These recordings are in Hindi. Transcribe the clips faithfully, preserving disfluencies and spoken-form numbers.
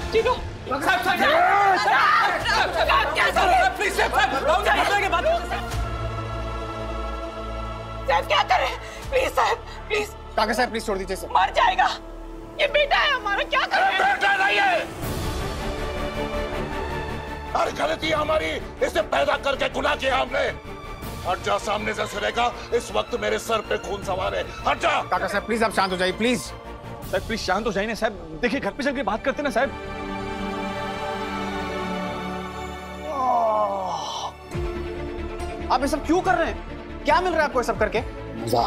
चीनू साहब साहब क्या कर रहे हैं? प्लीज साहब के बाद साहब क्या कर रहे हैं? प्लीज साहब प्लीज काका साहब प्लीज छोड़ दीजिए सर। मर जाएगा, ये बेटा है हमारा, क्या कर रहे हैं? बेटा नहीं है, हर गलती हमारी, इसे पैदा करके गुनाह किया हमने। हट जा सामने से सुनेगा, इस वक्त मेरे सर पे खून सवार है, हट जा। काका साहब प्लीज आप शांत हो जाइए प्लीज। साहब प्लीज शांत हो जाइए ना साहब, देखिए घर पे चल के बात करते ना साहब। आप ये सब क्यों कर रहे हैं? क्या मिल रहा है आपको ये सब करके? मजा।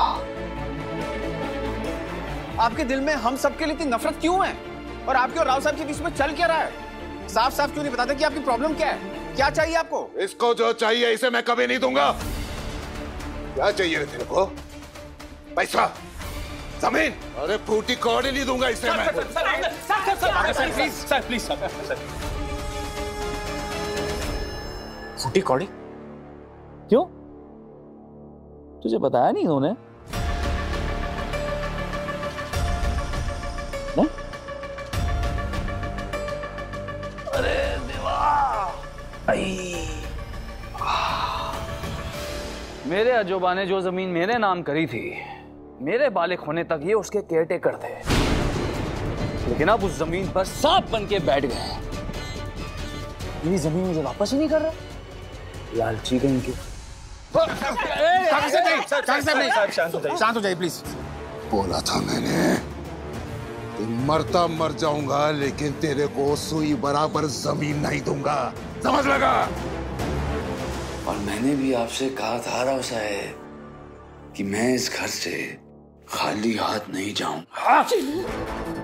आपके दिल में हम सबके लिए इतनी नफरत क्यों है? और आपके और राव साहब के बीच में चल क्या रहा है? साफ साफ क्यों नहीं बताते कि आपकी प्रॉब्लम क्या है? क्या चाहिए आपको? इसको जो चाहिए इसे मैं कभी नहीं दूंगा। क्या चाहिए रे तेरे को? पैसा, जमीन? अरे फूटी कौड़ी नहीं दूंगा इसे मैं। Sir please sir please sir. फूटी कौड़ी? क्यों? तुझे बताया नहीं उन्होंने? नहीं? अरे देवा, मेरे अजोबा ने जो जमीन मेरे नाम करी थी, मेरे बालिग होने तक ये उसके केयरटेकर थे, लेकिन अब उस जमीन पर सांप बन के बैठ गए। मेरी जमीन मुझे वापस ही नहीं कर रहा। लालची कहीं की। शांत हो जाइए प्लीज। बोला था मैंने, मरता मर जाऊंगा लेकिन तेरे को सुई बराबर जमीन नहीं दूंगा, समझ लगा? और मैंने भी आपसे कहा था राव साहब कि मैं इस घर से खाली हाथ नहीं जाऊं।